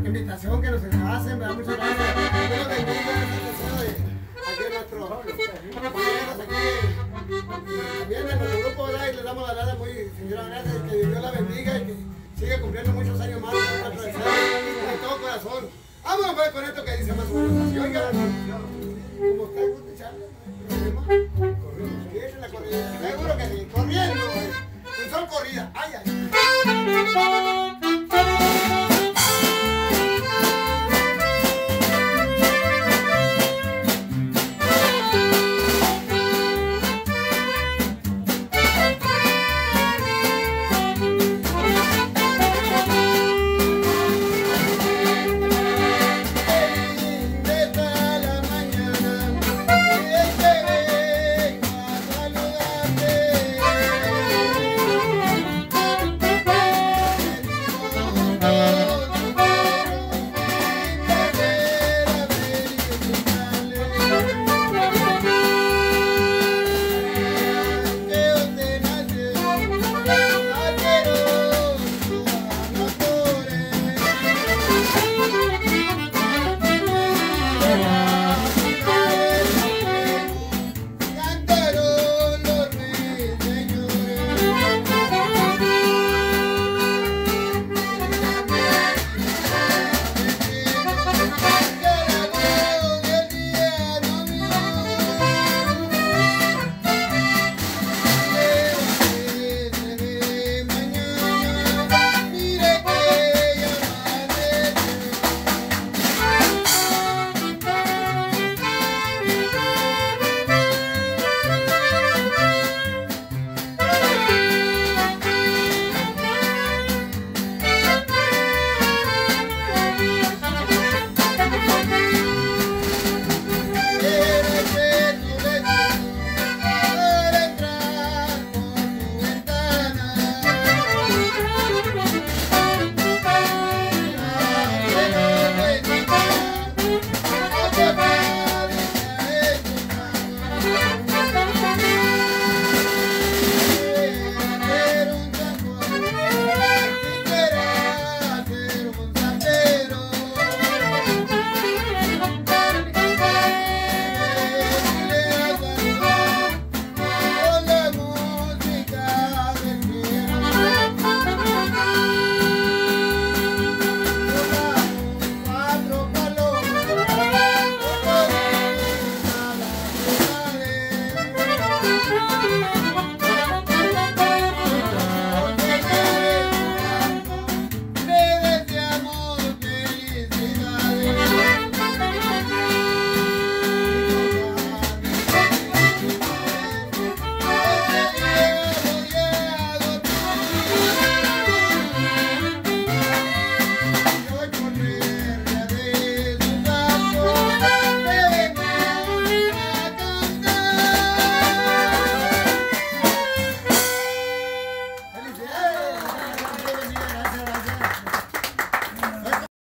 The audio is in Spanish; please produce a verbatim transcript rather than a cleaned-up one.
invitación que nos hacen, ¿verdad? Muchas gracias. Dios bendiga ese deseo de aquí nuestros compañeros aquí. Y también en nuestro grupo, ¿verdad? Y le damos las gracias muy sinceras gracias, que Dios la bendiga y que siga cumpliendo muchos años más con nuestro deseo de todo corazón. Vámonos pues con esto que dice más o menos así. Oiga, como usted gusta echarle, no hay problema. Sí, esa es la corrida. Seguro que sí. Corriendo, el sol corrida. Ay, ay.